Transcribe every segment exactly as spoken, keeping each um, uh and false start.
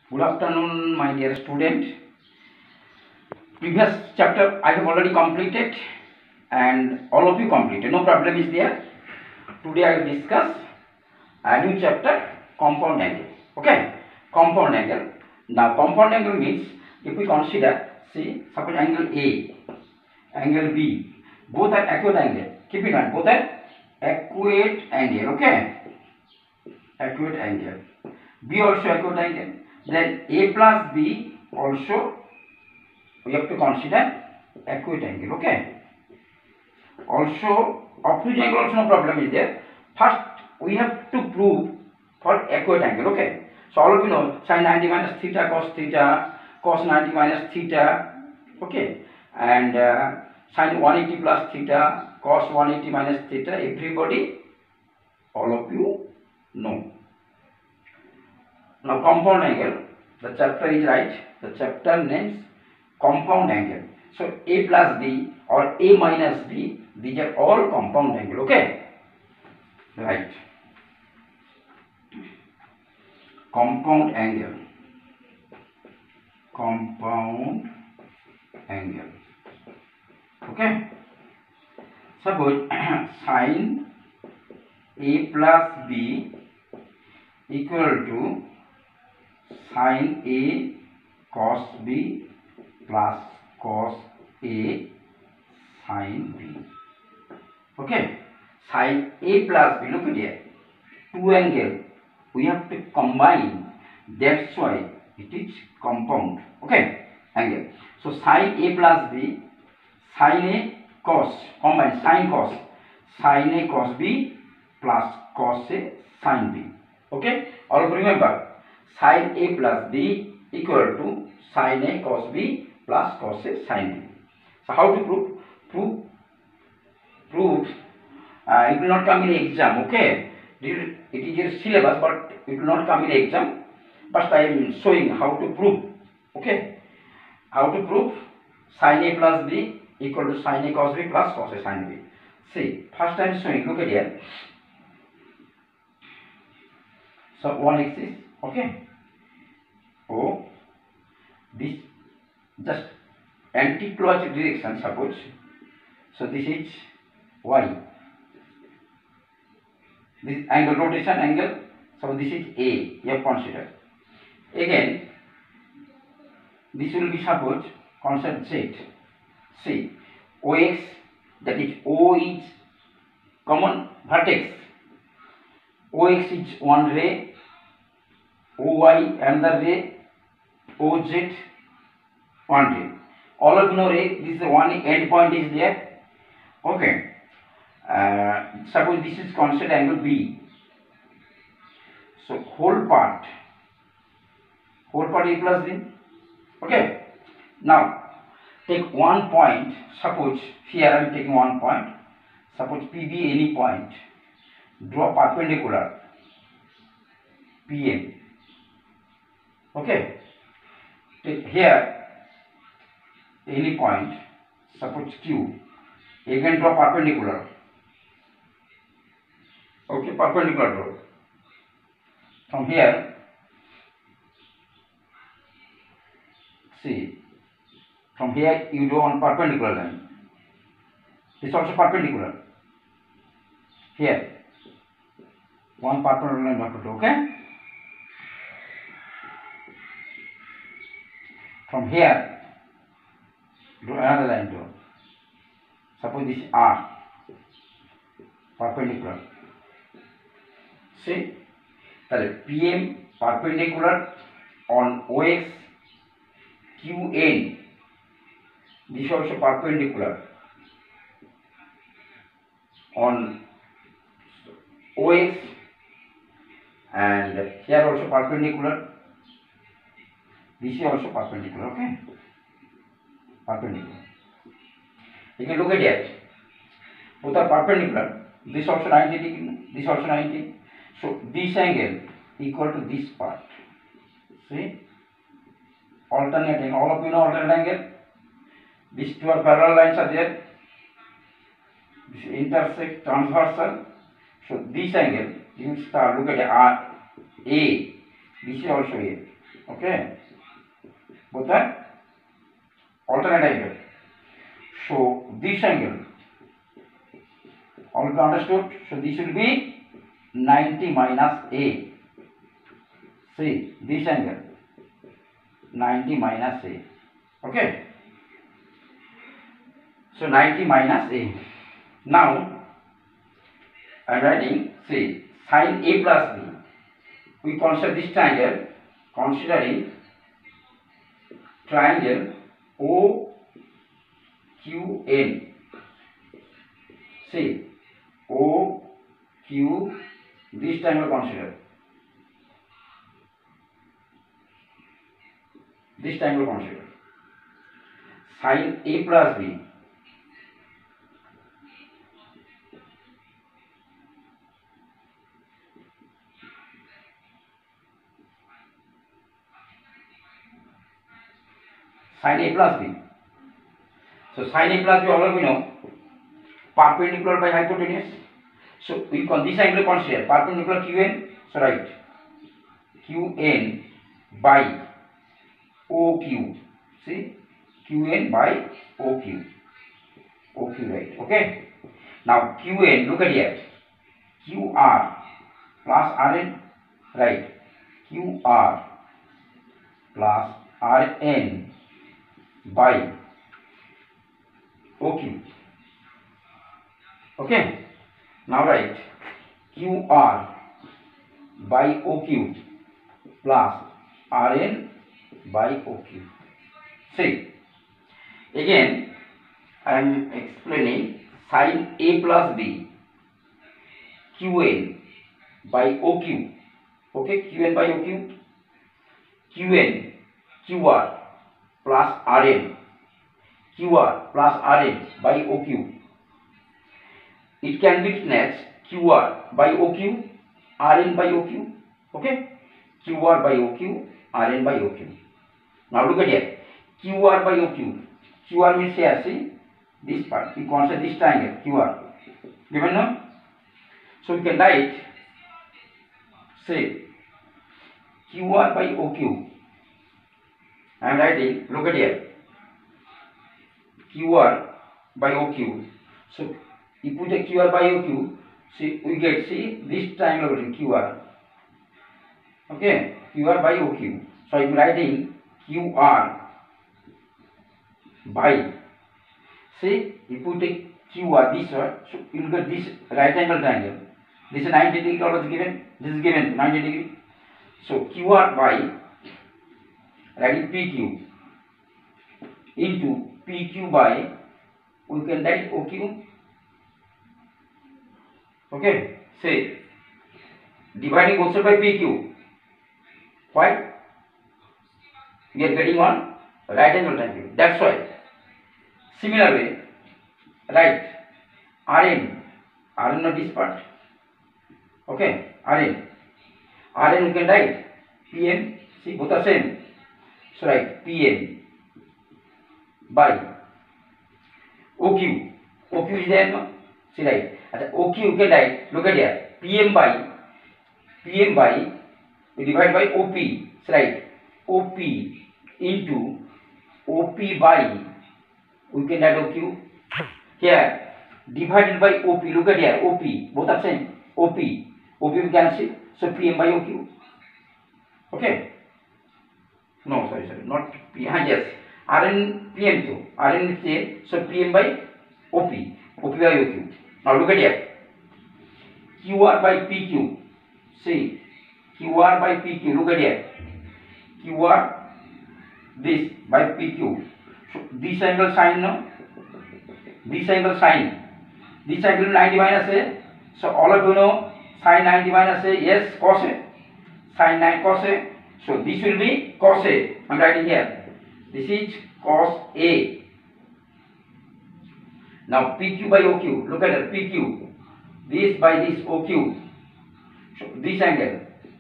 Good afternoon, my dear student. Previous chapter I have already completed, and all of you completed. No problem is there. Today I will discuss a new chapter, compound angle. Okay, compound angle. Now, compound angle means if we consider, see, suppose angle A, angle B, both are acute angle. Keep in mind, both are acute angle. Okay, acute angle. B also acute angle. Then A plus B also we have to consider acute angle. Okay. Also obtuse angle also no problem is there. First we have to prove for acute angle. Okay. So all of you know sin ninety minus theta cos theta, cos ninety minus theta. Okay. And uh, sin one eighty plus theta, cos one eighty minus theta. Everybody, all of you know. Now compound angle, the chapter is right. The chapter names compound angle. So A plus B or A minus B, these are all compound angle. Okay, right. Compound angle, compound angle. Okay. Suppose sin A plus B equal to sin A cos B plus cos A sin B. Okay, sin A plus B, look at here, two angle we have to combine, that's why it is compound. Okay, angle. So sin A plus B, sin A cos, combine sin cos, sin A cos B plus cos A sin B. Okay, all remember sin A plus B equal to sin A cos B plus cos A sin B. So how to prove? Prove, prove. Uh, it will not come in exam. Okay, it is your syllabus, but it will not come in exam. But I am showing how to prove. Okay, how to prove sin A plus B equal to sin A cos B plus cos A sin B. See, first I am showing. Look at here. So one axis. Okay. O, this just anti-clockwise direction, suppose. So this is Y. This angle, rotation angle. So this is A. You have considered. Again, this will be suppose concept Z. See, O X, that is O is common vertex. O X is one ray. O Y another ray. O Z one ray. All of you know ray, this is one end point is there. Okay. Uh, suppose this is constant angle B. So whole part, whole part A plus B. Okay. Now take one point. Suppose here I am taking one point. Suppose P B any point. Draw perpendicular P M. Okay. Take here any point, suppose Q, again draw perpendicular. Okay, perpendicular draw. From here, see, from here you draw on perpendicular line. This is also perpendicular. Here, one perpendicular line not to draw. Okay. From here, draw another line draw. Suppose this is R, perpendicular. See, that P M perpendicular on O X, Q N, this is also perpendicular on O X, and here also perpendicular. This is also perpendicular. Okay, perpendicular. You can look at it. Both are perpendicular. This also ninety degree. This also ninety. So this angle equal to this part. See, alternating. All of you know alternate angle. These two are parallel lines are there. This intersect transversal. So this angle, you start look at R A. This is also A. Okay, both are alternate angle. So this angle, all understood? So this will be ninety minus A. See this angle, ninety minus A. Okay. So ninety minus A. Now I am writing, see, sin A plus B. We consider this triangle, considering triangle O Q N. See, O Q, this triangle consider. This triangle consider. Sin A plus B. Sin A plus B. So sin A plus B, all of you know, perpendicular by hypotenuse. So we can this angle consider perpendicular Q N. So right, Q N by O Q. See, Q N by O Q. O Q, right? Okay. Now Q N, look at here. Q R plus R N, right? Q R plus R N by O Q. Okay. Now write Q R by O Q plus R N by O Q. See, again I am explaining sin A plus B, Q N by O Q. Okay, Q N by O Q. Q N, Q R plus R N. Q R plus R N by O Q. It can be written as Q R by O Q, R N by O Q. Okay, Q R by O Q, R N by O Q. Now look at here. Q R by O Q. Q R means here, see this part. We consider this triangle Q R. Given now? So we can write, say, Q R by O Q. I am writing, look at here. Q R by O Q. So if we take Q R by O Q, see we get, see this triangle between Q R. Okay, Q R by O Q. So I am writing Q R by, see if we take Q R this one, so you will get this right angle triangle. This is ninety degree always given. This is given ninety degree. So Q R by, writing P Q into P Q by, we can write O Q. Okay, say dividing both sides by P Q. Why? We are getting one right angle triangle. That's why. Similar way, right, R N, R N of this part. Okay, R N, R N we can write P M. See, both are same. So write P M by O Q. O Q is there, no? See, right. O Q you can write. Look at here. P M by P M by we divide by O P. So right. O P into O P by, we can add O Q. Here divided by O P. Look at here. O P, both are same. O P. O P we can see. So P M by O Q. Okay. No, sorry, sorry, not P. Ah, yes. R N P M too. R N is same. So P M by O P. O P by O Q. Now look at here. Q R by P Q. See. Q R by P Q. Look at here. Q R this by P Q. So this angle sine, no? This angle sine. This angle ninety minus A. So all of you know sine ninety minus A. Yes, cos A. Sine nine cos A. So this will be cos A. I am writing here. This is cos A. Now P Q by O Q. Look at it. P Q. This by this O Q. So this angle.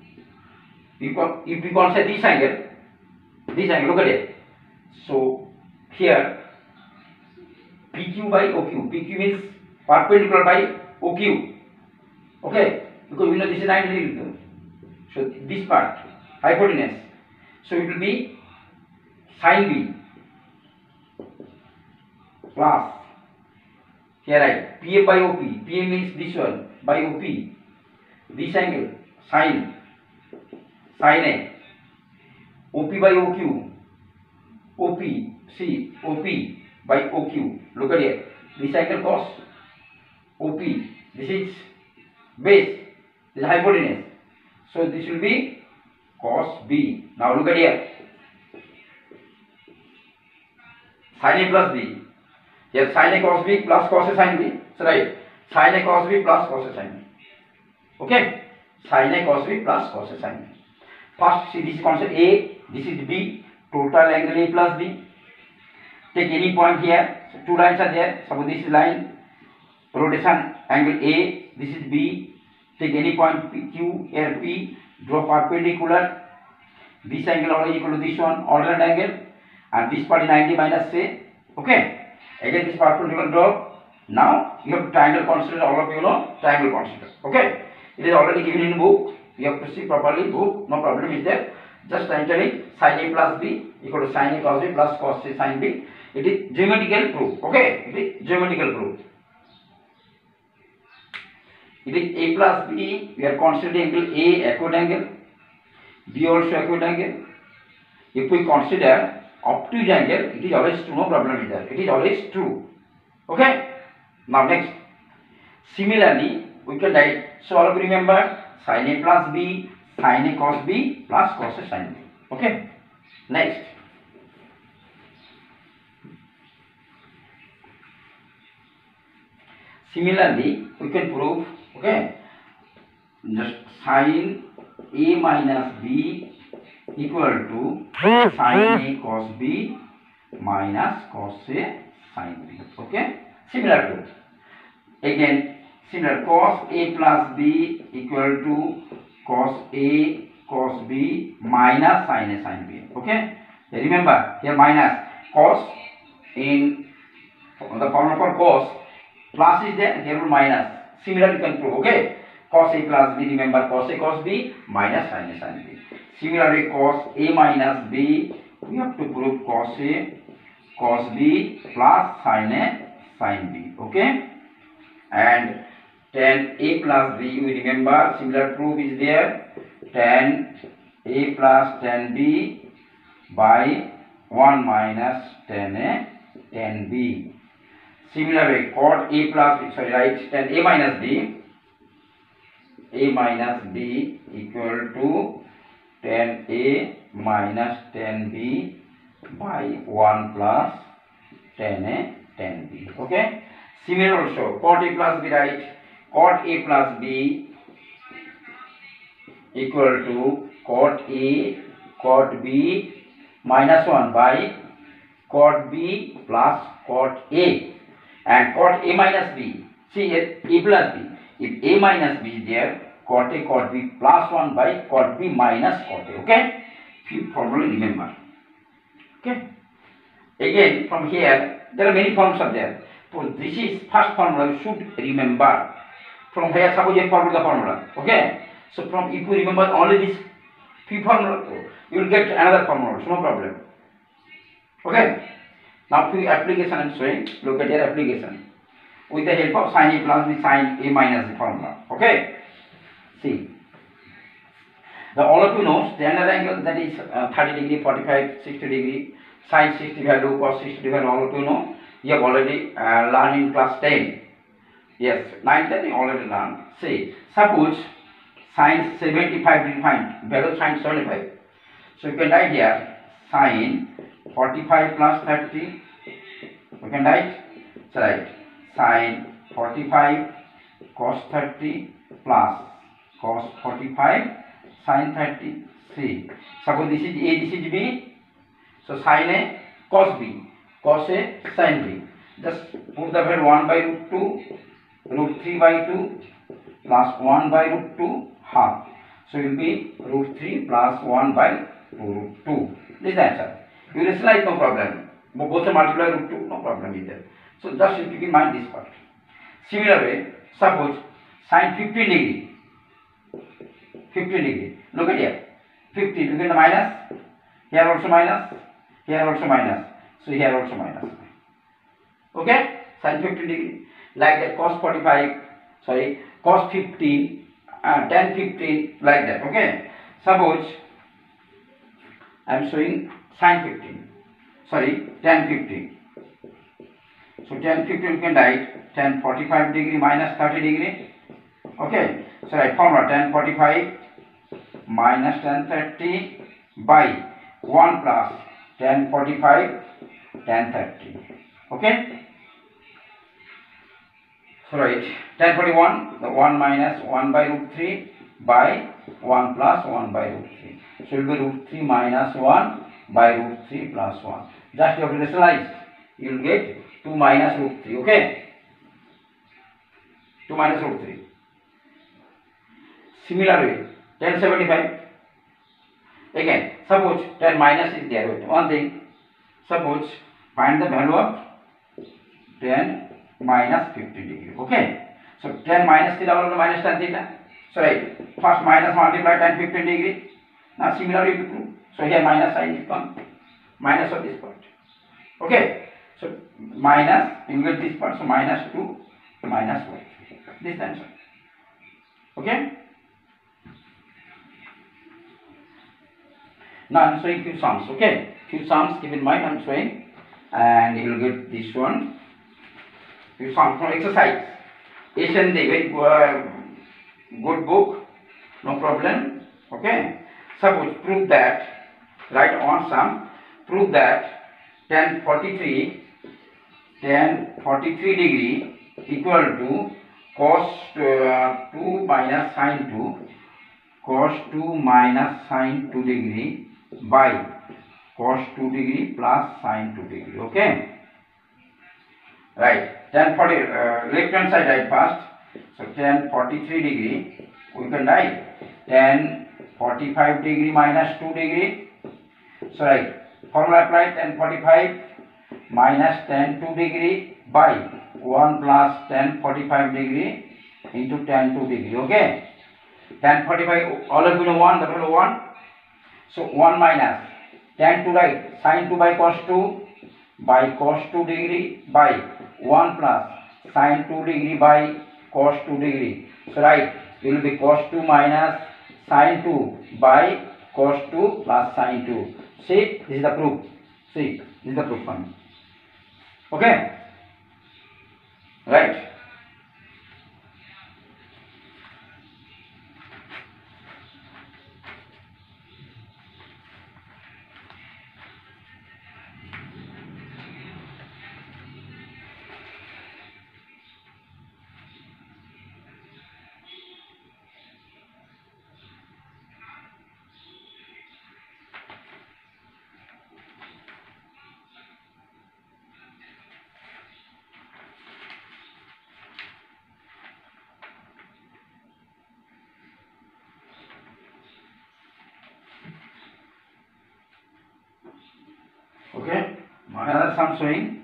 If we consider this angle, this angle, look at it. So here P Q by O Q. P Q means perpendicular by O Q. Okay, because we know this is ninety degree. So this part hypotenuse. So it will be sin B plus, here I P A by O P, P A means this one by O P, this angle sin, sin A, O P by O Q, O P, see O P by O Q, look at here, this angle cos O P, this is base, this is hypotenuse, so this will be cos B. Now look at here, sin A plus B, here sin A cos B plus cos A sin B, so right, sin A cos B plus cos A sin B, okay, sin A cos B plus cos A sin B. First see this constant A, this is B, total angle A plus B, take any point here, so two lines are there, suppose this is line, rotation angle A, this is B, take any point P, Q, here P, draw perpendicular, this angle always equal to this one, alternate angle, and this part is ninety minus A, okay, again this perpendicular draw. Now you have triangle consider, all of you know triangle consider, okay, it is already given in book, you have to see properly book, no problem is there, just entering sin A plus B equal to sin A cos B plus cos A sin B, it is geometrical proof, okay, it is geometrical proof. It is A plus B, we are considering angle A acute angle, B also acute angle. If we consider obtuse angle, it is always true, no problem is there, it is always true, okay. Now next, similarly we can write, so all of you remember sin A plus B, sin A cos B plus cos A sin B, okay. Next, similarly we can prove, okay, just sin A minus B equal to sin A cos B minus cos A sin B, okay, similar proof. Again similar, cos A plus B equal to cos A cos B minus sin A sin B, okay. Remember here minus cos, in the formula for cos plus is there, here will minus, similar you can prove, okay, cos A plus B, remember cos A cos B minus sin A sin B. Similarly cos A minus B, we have to prove cos A cos B plus sin A sin B, okay. And tan A plus B, we remember similar proof is there, tan A plus tan B by one minus tan A tan B. Similarly cot A plus B, sorry right, tan A minus B, A minus B equal to tan A minus tan B by one plus tan A tan B, okay. Similar also cot A plus B, right, cot A plus B equal to cot A cot B minus one by cot B plus cot A, and cot A minus B, see here A plus B, if A minus B is there, cot A cot B plus one by cot B minus cot A, okay, few formula remember, okay. Again from here there are many forms are there, so this is first formula you should remember. From here suppose you formula the formula, okay, so from if you remember only this few formula, you will get another formula, so no problem, okay. Now few application I am showing, look at your application with the help of sin A plus B sin A minus the formula, okay. See, the all of you know standard angle, that is uh, thirty degree, forty-five, sixty degree, sin sixty value, cos sixty value, all of you know, you have already uh, learned in class ten, yes, nine, ten you already learned. See, suppose sin seventy-five degree, find value sin seventy-five, so you can write here sin forty-five plus thirty, you can write, so right, sin forty-five cos thirty plus cos forty-five sin thirty. See, suppose this is A, this is B, so sin A cos B, cos A sin B, just put the value one by root two, root three by two plus one by root two half, so it will be root three plus one by root two, this is the answer. You rationalize, no problem, both are multiply root two, no problem is there, so just you keep in mind this part. Similar way, suppose sin fifteen degree, fifteen degree, look at here, fifteen, look at the minus, here also minus, here also minus, so here also minus. Okay, sin fifteen degree, like that cos forty-five, sorry, cos fifteen, uh, tan fifteen, like that. Okay, suppose I am showing sin fifteen, sorry, tan fifteen. So tan fifteen you can write tan forty-five degree minus thirty degree. Okay, so write formula tan forty-five minus tan thirty by one plus tan forty-five tan thirty. Okay, so write tan forty-one, the one minus one by root three by one plus one by root three. So it will be root three minus one by root three plus one. Just you have to rationalize. You will get two minus root three. Okay, two minus root three. Similarly, tan seventy-five. Again, suppose tan minus is there. Wait, one thing. Suppose find the value of tan minus fifty degree. Okay. So tan minus theta equal to minus tan theta. So right. First minus multiply tan fifteen degree. Now similarly to prove. So here minus sign is come. Minus of this part. Okay. So minus, you get this part. So minus two, minus one. This is the answer. Okay. Now I am showing few sums. Okay. Few sums. Keep in mind I am showing, and you will get this one. Few sums from exercise. S N D, very uh, good book. No problem. Okay. Suppose prove that. Write on sum. Prove that tan forty-three, tan forty-three degree equal to cos uh, two minus sin two, cos two minus sin two degree by cos two degree plus sin two degree. Okay. Right. Tan forty, uh, left hand side write first. So tan forty-three degree, we can write tan forty-five degree minus two degree. So right, formula apply tan forty-five minus tan two degree by one plus tan forty-five degree into tan two degree. Okay. Tan forty-five, all of you know one, the value one. So one minus tan two, right, sin two by cos two by cos two degree by one plus sin two degree by cos two degree. So right, it will be cos two minus sin two by cos two plus sin two. See, this is the proof. See, this is the proof one. Okay. Right. Okay, another sum showing.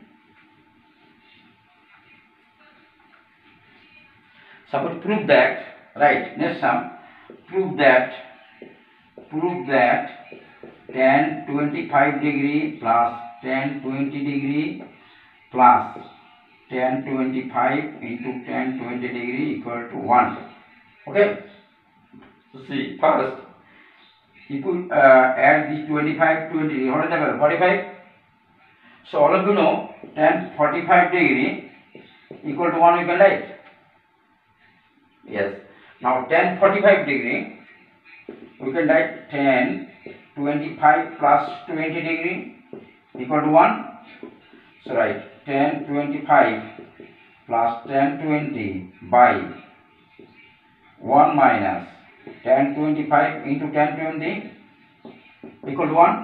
Suppose prove that, right, next sum, prove that, prove that tan twenty-five degree plus tan twenty degree plus tan twenty-five into tan twenty degree equal to one. Okay, so see, first, if you uh, add this twenty-five, twenty, what is the value? forty-five. So all of you know tan forty-five degree equal to one, we can write. Yes. Now tan forty-five degree, we can write tan twenty-five plus twenty degree equal to one. So write tan twenty-five plus tan twenty by one minus tan twenty-five into tan twenty equal to one.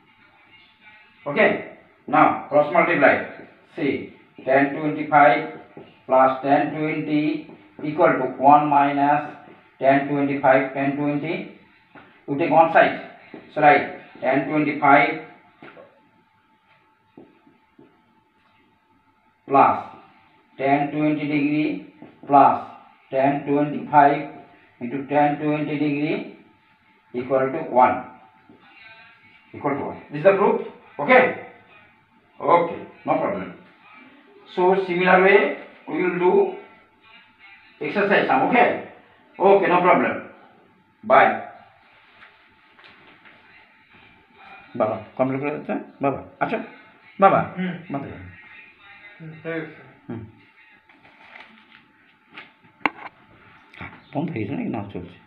Okay. Now cross multiply. See, tan twenty-five plus tan twenty equal to one minus tan twenty-five tan twenty. You take one side. So write tan twenty-five plus tan twenty degree plus tan twenty-five into tan twenty degree equal to one. equal to one. This is the proof. Okay. Okay, no problem. So similar way we will do exercise now. Okay. Okay, no problem. Bye. बाबा complete कर देते हैं बाबा. अच्छा बाबा मत বন্ধ হয়েছে নাকি না চলছে?